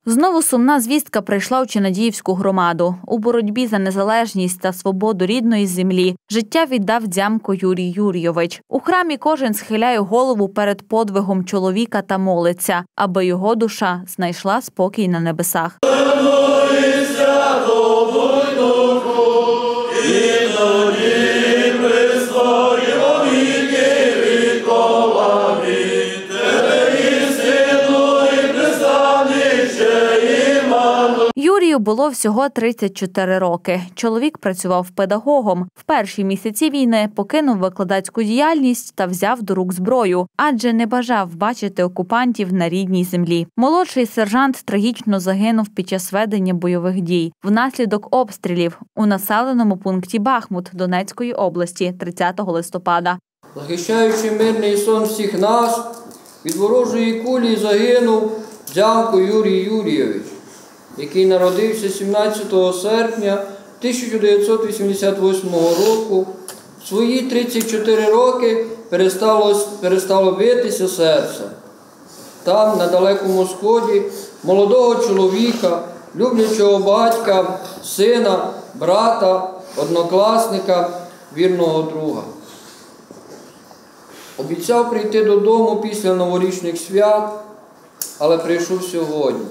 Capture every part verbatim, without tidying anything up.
Знову сумна звістка прийшла у Чинадіївську громаду. У боротьбі за незалежність та свободу рідної землі життя віддав Дзямко Юрій Юрійович. У храмі кожен схиляє голову перед подвигом чоловіка та молиться, аби його душа знайшла спокій на небесах. Юрію було всього тридцять чотири роки. Чоловік працював педагогом. В перші місяці війни покинув викладацьку діяльність та взяв до рук зброю, адже не бажав бачити окупантів на рідній землі. Молодший сержант трагічно загинув під час ведення бойових дій внаслідок обстрілів у населеному пункті Бахмут Донецької області тридцятого листопада. Захищаючи мирний сон всіх нас, від ворожої кулі загинув Дзямко Юрій Юрійович, який народився сімнадцятого серпня тисяча дев'ятсот вісімдесят восьмого року. В свої тридцять чотири роки перестало, перестало битися серце. Там, на Далекому Сході, молодого чоловіка, люблячого батька, сина, брата, однокласника, вірного друга. Обіцяв прийти додому після новорічних свят, але прийшов сьогодні.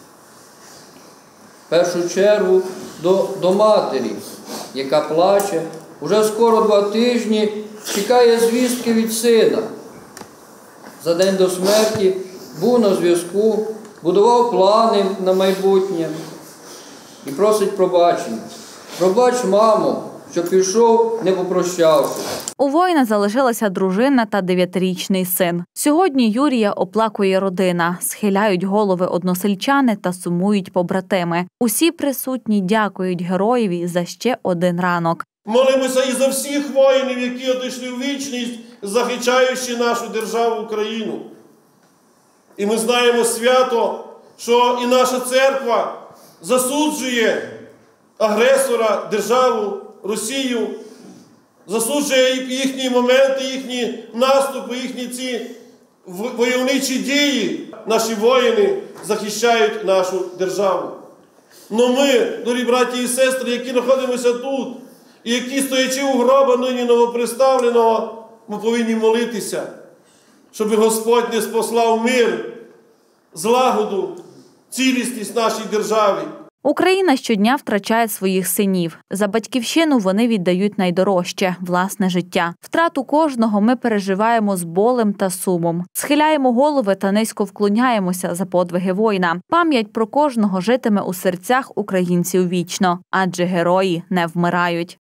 В першу чергу до, до матері, яка плаче, уже скоро два тижні чекає звістки від сина. За день до смерті був на зв'язку, будував плани на майбутнє і просить пробачення. Пробач, мамо, що пішов, не попрощавшись. У воїна залишилася дружина та дев'ятирічний син. Сьогодні Юрія оплакує родина, схиляють голови односельчани та сумують побратими. Усі присутні дякують героєві за ще один ранок. Молимося і за всіх воїнів, які одійшли в вічність, захищаючи нашу державу Україну. І ми знаємо свято, що і наша церква засуджує агресора, державу, Росію, засуджує їхні моменти, їхні наступи, їхні ці войовничі дії. Наші воїни захищають нашу державу. Но ми, дорогі браті і сестри, які знаходимося тут, і які, стоячи у гроба нині новоприставленого, ми повинні молитися, щоб Господь не спослав мир, злагоду, цілісність нашій державі. Україна щодня втрачає своїх синів. За батьківщину вони віддають найдорожче – власне життя. Втрату кожного ми переживаємо з болем та сумом. Схиляємо голови та низько вклоняємося за подвиги воїна. Пам'ять про кожного житиме у серцях українців вічно, адже герої не вмирають.